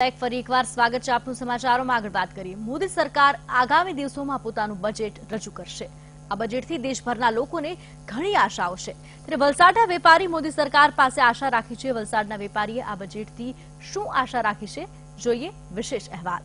ફરી એકવાર સ્વાગત છે આપનું સમાચારોમાં। આગળ વાત કરીએ, મોદી સરકાર આગામી દિવસોમાં પોતાનું બજેટ રજૂ કરશે। આ બજેટથી દેશભરના લોકોને ઘણી આશાઓ છે। ત્યારે વલસાડના વેપારી મોદી સરકાર પાસે આશા રાખી છે। વલસાડના વેપારીએ આ બજેટથી શું આશા રાખી છે, જોઈએ વિશેષ અહેવાલ।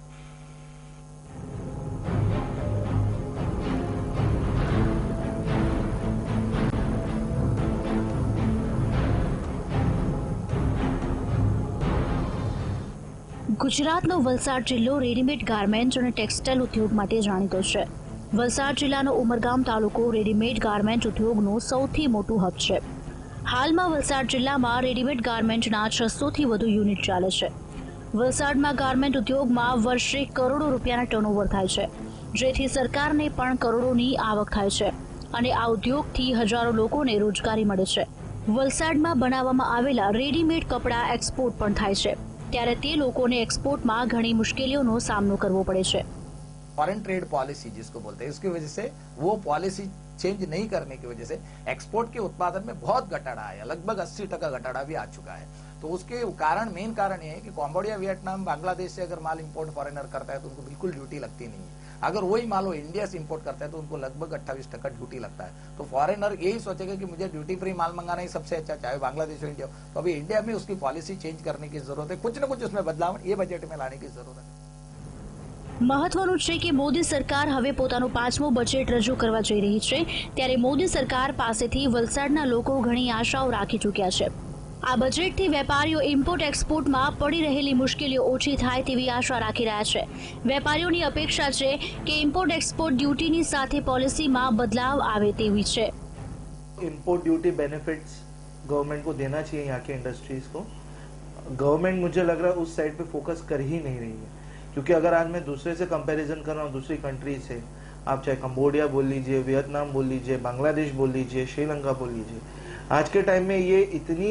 ગુજરાતનો વલસાડ જિલ્લો રેડીમેડ ગાર્મેન્ટ અને ટેક્સટાઇલ ઉદ્યોગ માટે જાણીતો છે। વલસાડ જિલ્લાનો ઉમરગામ તાલુકો રેડીમેડ ગાર્મેન્ટ ઉદ્યોગનું સૌથી મોટું હબ છે। હાલમાં વલસાડ જિલ્લામાં રેડીમેડ ગાર્મેન્ટના 600થી વધુ યુનિટ ચાલે છે। વલસાડમાં ગાર્મેન્ટ ઉદ્યોગમાં વર્ષે કરોડો રૂપિયાના ટર્નઓવર થાય છે, જેથી સરકારને પણ કરોડોની આવક થાય છે અને આ ઉદ્યોગથી હજારો લોકોને રોજગારી મળે છે। વલસાડમાં બનાવવામાં આવેલા રેડીમેડ કપડાં એક્સપોર્ટ પણ થાય છે, ત્યારે તે લોકોને एक्सपोर्ट में घनी मुश्किलों नो सामनो करवो पड़े छे। फॉरेन ट्रेड पॉलिसी जिसको बोलते हैं, इसकी वजह से वो पॉलिसी चेंज नहीं करने की वजह से एक्सपोर्ट के उत्पादन में बहुत घटाड़ा आया, लगभग 80% घटाड़ा भी आ चुका है। तो उसके कारण मेन कारण ये है कि कंबोडिया, वियतनाम, बांग्लादेश से अगर माल इंपोर्ट फॉरेनर करता है तो उनको बिल्कुल ड्यूटी लगती नहीं है। अगर वही माल वो इंडिया से इंपोर्ट करता है तो उनको लगभग 28% ड्यूटी लगता है। तो फॉरेनर यही सोचेगा कि मुझे ड्यूटी फ्री माल मंगाना ही सबसे अच्छा, चाहे बांग्लादेश हो इंडिया। तो अभी इंडिया में उसकी पॉलिसी चेंज करने की जरूरत है, कुछ न कुछ उसमें बदलाव ये बजट में लाने की जरूरत है। મહત્વનું છે કે મોદી સરકાર હવે પોતાનું 5મું બજેટ રજૂ કરવા જઈ રહી છે, ત્યારે મોદી સરકાર પાસેથી વલસાડના લોકો ઘણી આશાઓ રાખી ચૂક્યા છે। આ બજેટથી વેપારીઓ ઇમ્પોર્ટ એક્સપોર્ટમાં પડી રહેલી મુશ્કેલીઓ ઓછી થાય તેવી આશા રાખી રહ્યા છે। વેપારીઓની અપેક્ષા છે કે ઇમ્પોર્ટ એક્સપોર્ટ ડ્યુટીની સાથે પોલિસીમાં બદલાવ આવે તેવી છે। इम्पोर्ट ड्यूटी बेनिफिट्स गवर्नमेंट को देना चाहिए यहाँ के इंडस्ट्रीज को। गवर्नमेंट मुझे लग रहा है उस साइड पे फोकस कर ही नहीं रही है, क्योंकि अगर आज मैं दूसरे से कंपैरिजन कर रहा हूँ, दूसरी कंट्री से, आप चाहे कंबोडिया बोल लीजिए, वियतनाम बोल लीजिए, बांग्लादेश बोल लीजिए, श्रीलंका बोल लीजिए, आज के टाइम में ये इतनी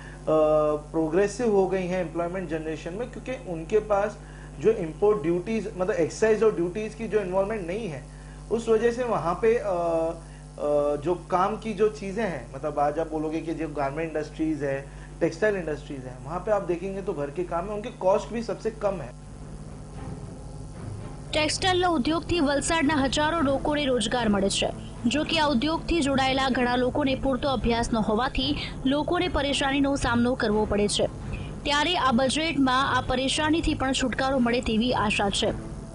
प्रोग्रेसिव हो गई है एम्प्लॉयमेंट जनरेशन में, क्योंकि उनके पास जो इम्पोर्ट ड्यूटीज मतलब एक्साइज और ड्यूटीज की जो इन्वॉल्वमेंट नहीं है, उस वजह से वहाँ पे जो काम की जो चीजें हैं, मतलब आज आप बोलोगे कि जो गारमेंट इंडस्ट्रीज है, टेक्सटाइल इंडस्ट्रीज है, वहाँ पे आप देखेंगे तो घर के काम है, उनके कॉस्ट भी सबसे कम है। ટેક્સટાઇલ ઉદ્યોગથી વલસાડના હજારો લોકોને રોજગાર મળે છે। જો કે આ ઉદ્યોગથી જોડાયેલા ઘણા લોકોને પૂરતો અભ્યાસ ન હોવાથી લોકોને પરેશાનીનો સામનો કરવો પડે છે, ત્યારે આ બજેટમાં આ પરેશાનીથી પણ છુટકારો મળે તેવી આશા છે।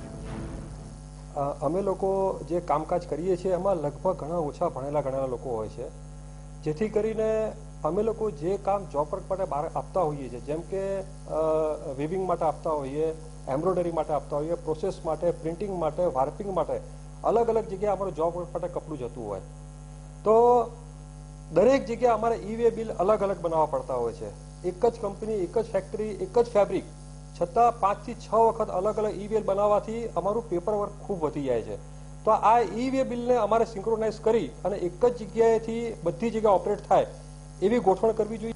અમે લોકો જે કામકાજ કરીએ છીએ એમાં લગભગ ઘણા ઓછા ભણેલા ગણેલા લોકો હોય છે, જેથી કરીને અમે લોકો જે કામ જોબ વર્ક માટે બહાર આપતા હોઈએ છીએ, જેમ કે વીવિંગ માટે આપતા હોઈએ, એમ્બ્રોઇડરી માટે આપતા હોઈએ, પ્રોસેસ માટે, પ્રિન્ટિંગ માટે, વાર્પિંગ માટે અલગ અલગ જગ્યાએ અમારું જોબ વર્ક માટે કપડું જતું હોય, તો દરેક જગ્યાએ અમારે ઈ-વે બિલ અલગ અલગ બનાવવા પડતા હોય છે। એક જ કંપની, એક જ ફેક્ટરી, એક જ ફેબ્રિક, છતાં 5 થી 6 વખત અલગ અલગ ઈ-વે બનાવવાથી અમારું પેપર વર્ક ખૂબ વધી જાય છે। તો આ ઈ-વે બિલને અમારે સિંક્રોનાઇઝ કરી અને એક જ જગ્યાએથી બધી જગ્યાએ ઓપરેટ થાય એવી ગોઠવણ કરવી જોઈએ।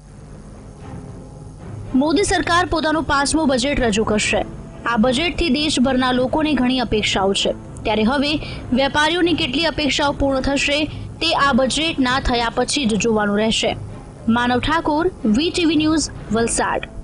મોદી સરકાર પોતાનું 5મું બજેટ રજૂ કરશે। આ બજેટથી દેશભરના લોકોને ઘણી અપેક્ષાઓ છે, ત્યારે હવે વેપારીઓની કેટલી અપેક્ષાઓ પૂર્ણ થશે તે આ બજેટના થયા પછી જ જોવાનું રહેશે। Manav Thakor, VTV news, Valsad.